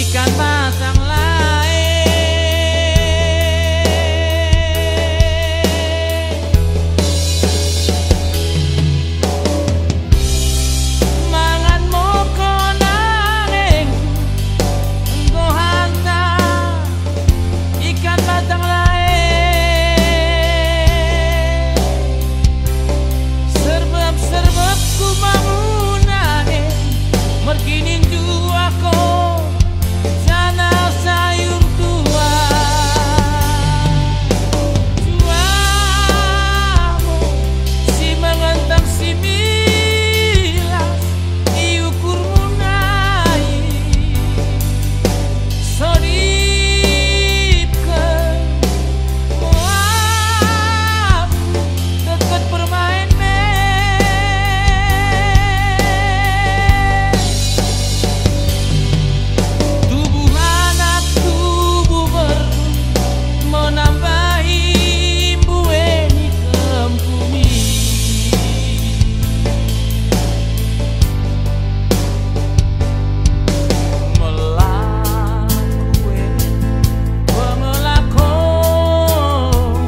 ikan batang lain. Mangan moko nanging engko hantar ikan batang lain. Serbab ku mau nanging mergi ninju aku sana sayur tua. Juamu si mengentak si milas iukur munai sodipkan muam deket permain tubuh anak tubuh baru menambahi bueni kempumi. Melakue pemelakon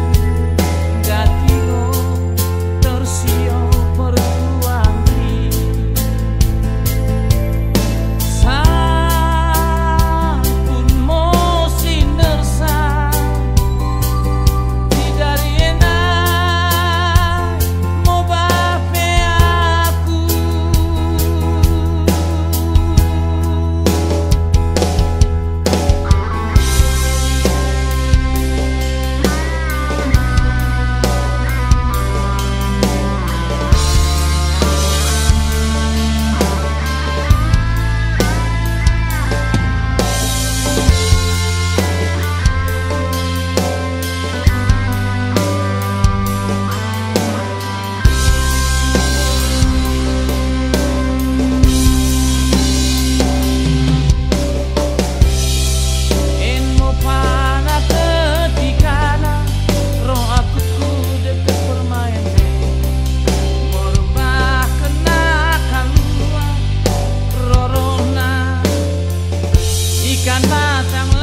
gatiro tersio perjuangi sampun mosin nersa tidak enak mau bape aku. Enmo pana ketikana roh aku ku deket permain merubah kenakan luar rorona ikan batang